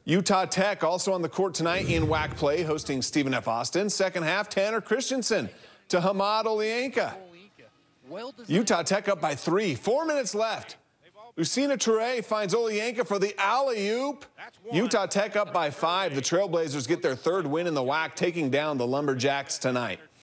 Utah Tech also on the court tonight in WAC play, hosting Stephen F. Austin. Second half, Tanner Christensen to Hamad Olienka. Utah Tech up by 3. 4 minutes left. Lucina Toure finds Olienka for the alley-oop. Utah Tech up by 5. The Trailblazers get their third win in the WAC, taking down the Lumberjacks tonight.